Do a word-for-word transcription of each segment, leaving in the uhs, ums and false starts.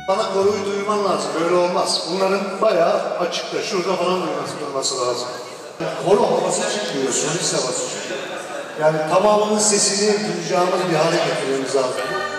Bana koruyu duyman lazım, böyle olmaz. Bunların bayağı açıkta, şurada falan duyması, durması lazım. Koro havası çıkmıyor, solist havası çıkıyor. Yani tamamının sesini duyacağımız bir hale getirmemiz lazım.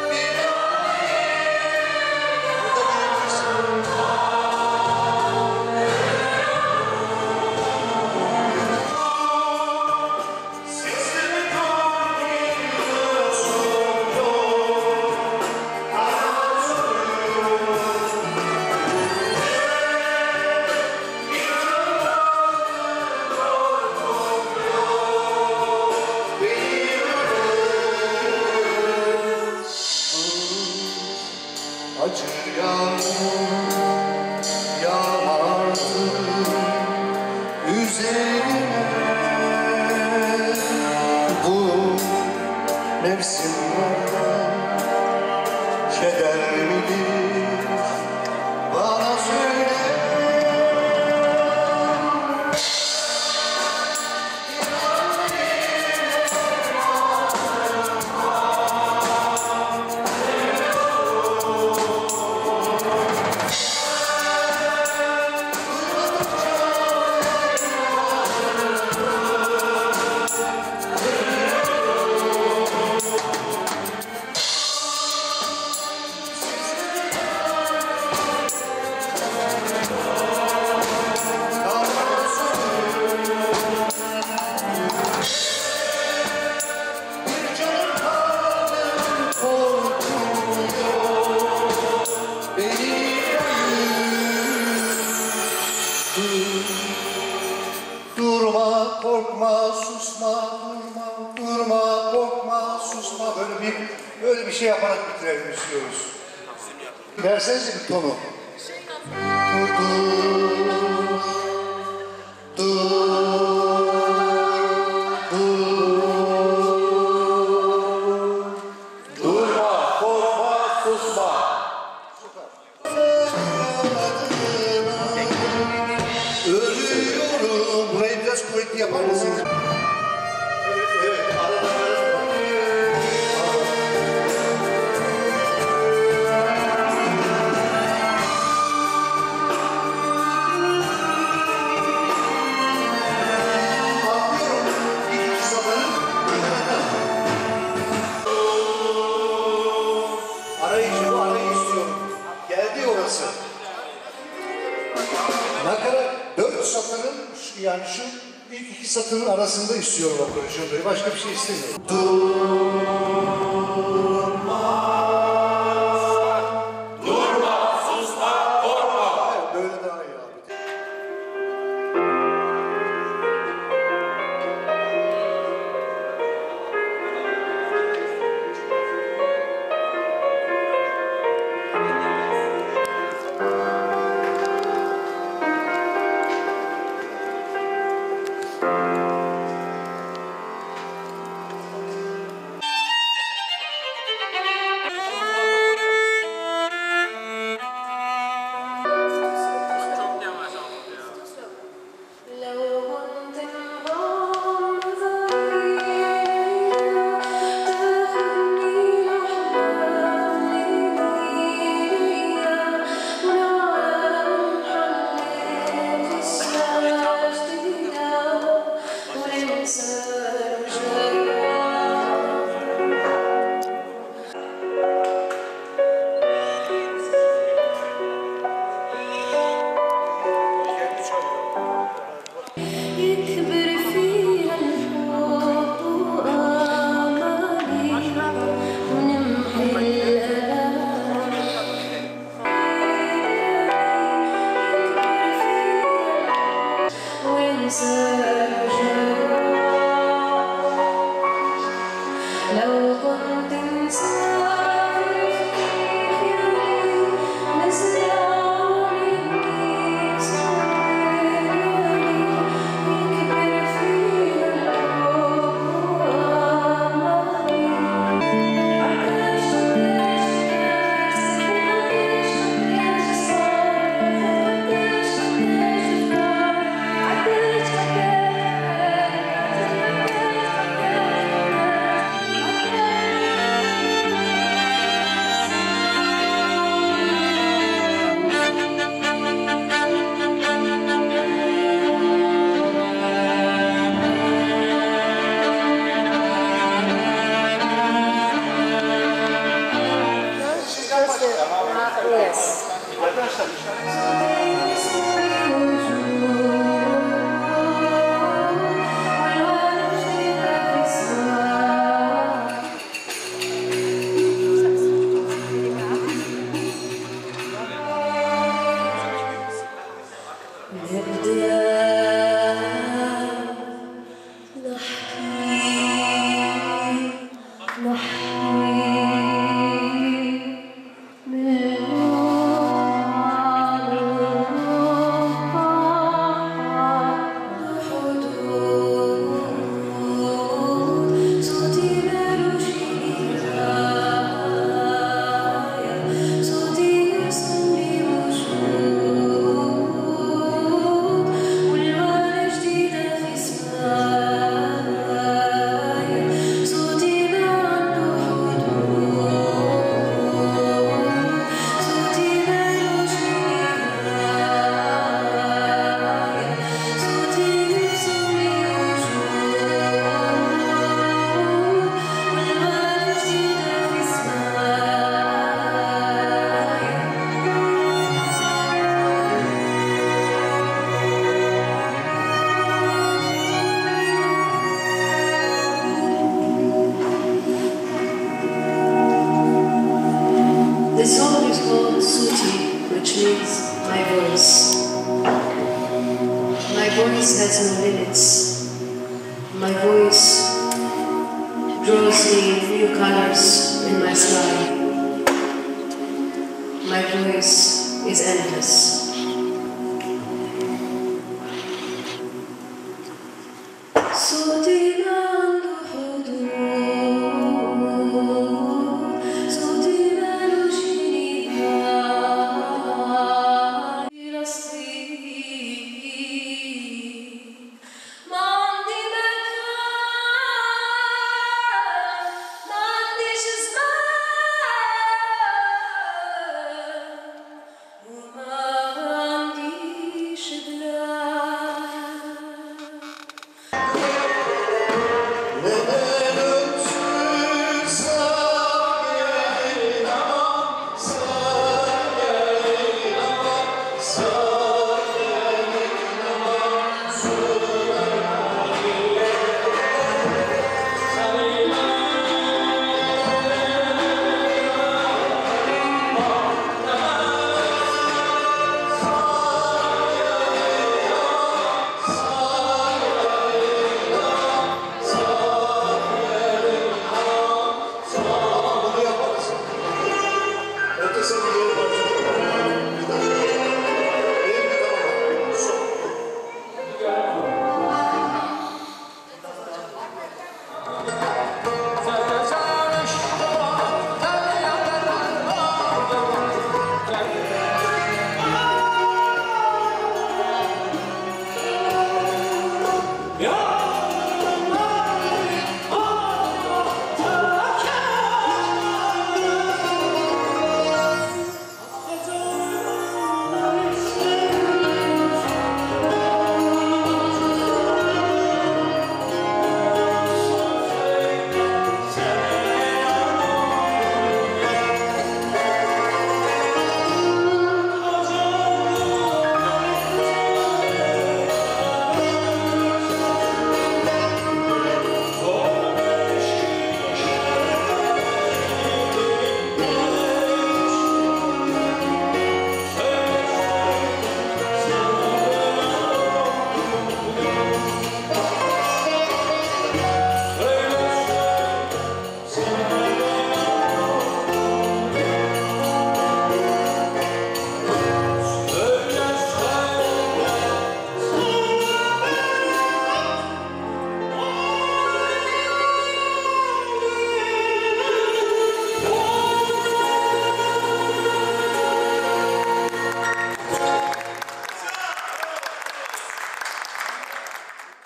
Acı yağmur yağardı üzerine, bu mevsimlerden keder midir bana söyle. Durma, korkma, susma, durma, durma, korkma, susma. Böyle bir böyle bir şey yaparak bitirelim istiyoruz. Versenize bir tonu. Dur, dur, dur, dur. Durma, korkma, susma. Ölüyorum. Burayı biraz kuvvetli yapar mısınız? Evet, evet. Anlıyorum. İkinci satırın arayıcı, bu arayı istiyorum. Geldi orası. Nakarat dört satırın, yani şu ilk iki satırın arasında istiyorum o konuşuyordu. Başka bir şey istemiyorum. Durma. Durma, susma, korkma. Evet, böyle daha iyi abi. My voice has no limits. My voice draws me new colors in my sky. My voice is endless.